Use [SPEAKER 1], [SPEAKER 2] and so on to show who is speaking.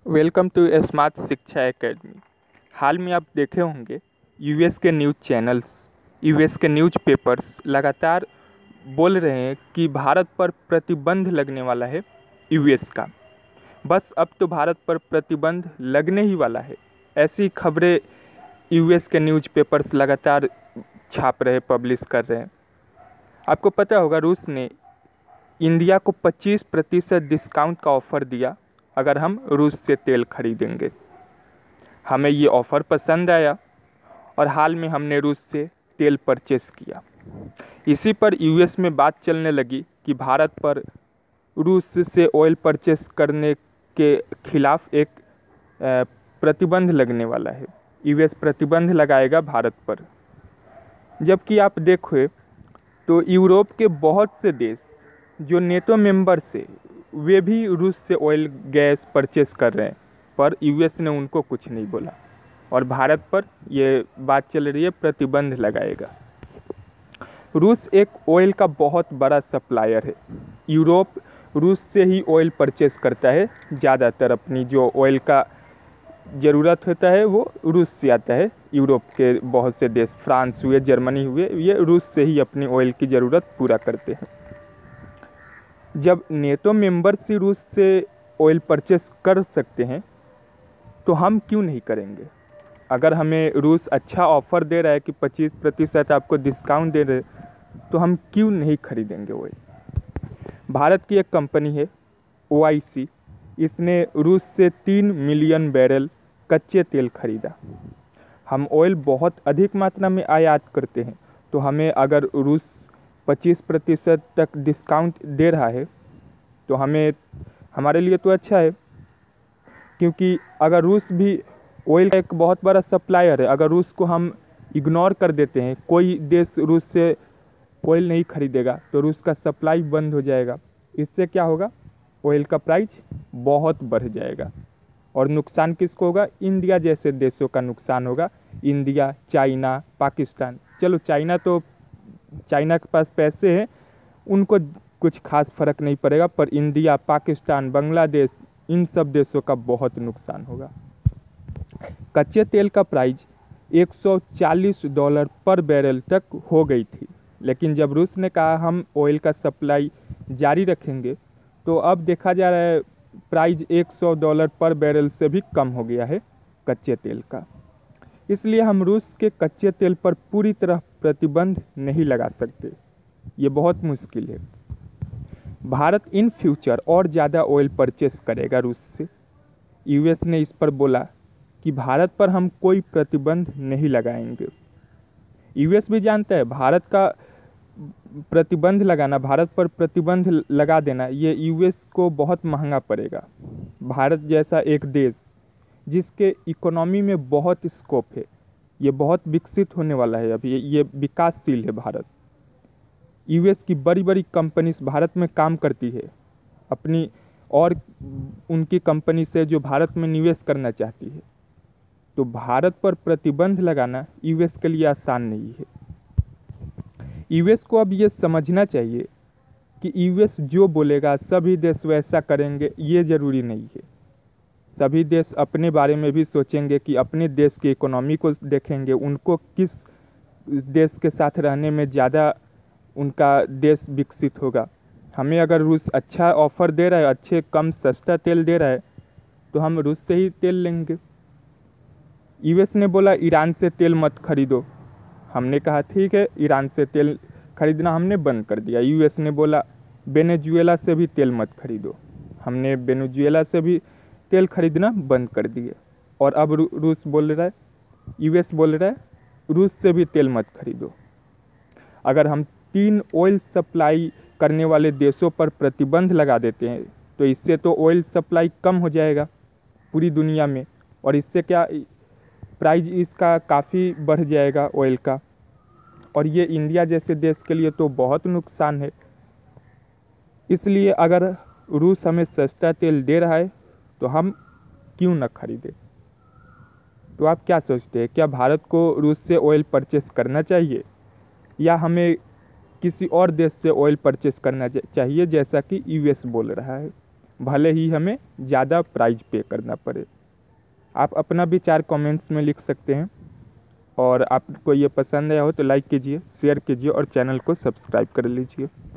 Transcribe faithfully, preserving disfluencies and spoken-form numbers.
[SPEAKER 1] Welcome to smart Shiksha academy. हाल में आप देखे होंगे यूएस के न्यूज़ चैनल्स, यूएस के न्यूज़ पेपर्स लगातार बोल रहे हैं कि भारत पर प्रतिबंध लगने वाला है यूएस का। बस अब तो भारत पर प्रतिबंध लगने ही वाला है, ऐसी खबरें यूएस के न्यूज़ पेपर्स लगातार छाप रहे, पब्लिश कर रहे हैं। आपको पता होगा रूस ने इंडिया को पच्चीस प्रतिशत डिस्काउंट का ऑफ़र दिया अगर हम रूस से तेल खरीदेंगे। हमें ये ऑफ़र पसंद आया और हाल में हमने रूस से तेल परचेस किया। इसी पर यूएस में बात चलने लगी कि भारत पर रूस से ऑयल परचेस करने के खिलाफ एक प्रतिबंध लगने वाला है। यूएस प्रतिबंध लगाएगा भारत पर। जबकि आप देखो तो यूरोप के बहुत से देश जो नेटो मेंबर से वे भी रूस से ऑयल गैस परचेस कर रहे हैं, पर यूएस ने उनको कुछ नहीं बोला और भारत पर ये बात चल रही है प्रतिबंध लगाएगा। रूस एक ऑयल का बहुत बड़ा सप्लायर है। यूरोप रूस से ही ऑयल परचेस करता है ज़्यादातर। अपनी जो ऑयल का ज़रूरत होता है वो रूस से आता है। यूरोप के बहुत से देश, फ्रांस हुए, जर्मनी हुए, ये रूस से ही अपनी ऑयल की ज़रूरत पूरा करते हैं। जब नेटो मेंबर्स ही रूस से ऑयल परचेस कर सकते हैं तो हम क्यों नहीं करेंगे? अगर हमें रूस अच्छा ऑफ़र दे रहा है कि पच्चीस प्रतिशत आपको डिस्काउंट दे रहे, तो हम क्यों नहीं खरीदेंगे ऑयल? भारत की एक कंपनी है ओ आई सी, इसने रूस से तीन मिलियन बैरल कच्चे तेल खरीदा। हम ऑयल बहुत अधिक मात्रा में आयात करते हैं, तो हमें अगर रूस पच्चीस प्रतिशत तक डिस्काउंट दे रहा है तो हमें हमारे लिए तो अच्छा है, क्योंकि अगर रूस भी ऑयल का एक बहुत बड़ा सप्लायर है, अगर रूस को हम इग्नोर कर देते हैं, कोई देश रूस से ऑयल नहीं खरीदेगा तो रूस का सप्लाई बंद हो जाएगा। इससे क्या होगा? ऑयल का प्राइस बहुत बढ़ जाएगा और नुकसान किसको होगा? इंडिया जैसे देशों का नुकसान होगा। इंडिया, चाइना, पाकिस्तान, चलो चाइना तो चाइना के पास पैसे हैं, उनको कुछ खास फर्क नहीं पड़ेगा, पर इंडिया, पाकिस्तान, बांग्लादेश, इन सब देशों का बहुत नुकसान होगा। कच्चे तेल का प्राइस एक सौ चालीस डॉलर पर बैरल तक हो गई थी, लेकिन जब रूस ने कहा हम ऑयल का सप्लाई जारी रखेंगे तो अब देखा जा रहा है प्राइस एक सौ डॉलर पर बैरल से भी कम हो गया है कच्चे तेल का। इसलिए हम रूस के कच्चे तेल पर पूरी तरह प्रतिबंध नहीं लगा सकते, ये बहुत मुश्किल है। भारत इन फ्यूचर और ज़्यादा ऑयल परचेस करेगा रूस से। यूएस ने इस पर बोला कि भारत पर हम कोई प्रतिबंध नहीं लगाएंगे। यूएस भी जानता है भारत का प्रतिबंध लगाना, भारत पर प्रतिबंध लगा देना, ये यूएस को बहुत महंगा पड़ेगा। भारत जैसा एक देश जिसके इकोनॉमी में बहुत स्कोप है, ये बहुत विकसित होने वाला है, अभी ये विकासशील है भारत। यूएस की बड़ी बड़ी कंपनीज भारत में काम करती है अपनी और उनकी कंपनी से जो भारत में निवेश करना चाहती है, तो भारत पर प्रतिबंध लगाना यूएस के लिए आसान नहीं है। यूएस को अब ये समझना चाहिए कि यूएस जो बोलेगा सभी देश वैसा करेंगे, ये ज़रूरी नहीं है। सभी देश अपने बारे में भी सोचेंगे कि अपने देश की इकोनॉमी को देखेंगे, उनको किस देश के साथ रहने में ज़्यादा उनका देश विकसित होगा। हमें अगर रूस अच्छा ऑफ़र दे रहा है, अच्छे कम सस्ता तेल दे रहा है, तो हम रूस से ही तेल लेंगे। यूएस ने बोला ईरान से तेल मत खरीदो, हमने कहा ठीक है, ईरान से तेल खरीदना हमने बंद कर दिया। यूएस ने बोला वेनेजुएला से भी तेल मत खरीदो, हमने वेनेजुएला से भी तेल खरीदना बंद कर दिए। और अब रू, रूस बोल रहा है, यूएस बोल रहा है रूस से भी तेल मत खरीदो। अगर हम तीन ऑयल सप्लाई करने वाले देशों पर प्रतिबंध लगा देते हैं तो इससे तो ऑयल सप्लाई कम हो जाएगा पूरी दुनिया में, और इससे क्या प्राइस इसका काफ़ी बढ़ जाएगा ऑयल का, और ये इंडिया जैसे देश के लिए तो बहुत नुकसान है। इसलिए अगर रूस हमें सस्ता तेल दे रहा है तो हम क्यों न खरीदें? तो आप क्या सोचते हैं, क्या भारत को रूस से ऑयल परचेस करना चाहिए या हमें किसी और देश से ऑयल परचेस करना चाहिए जैसा कि यूएस बोल रहा है? भले ही हमें ज़्यादा प्राइस पे करना पड़े। आप अपना विचार कमेंट्स में लिख सकते हैं और आपको ये पसंद आया हो तो लाइक कीजिए, शेयर कीजिए और चैनल को सब्सक्राइब कर लीजिए।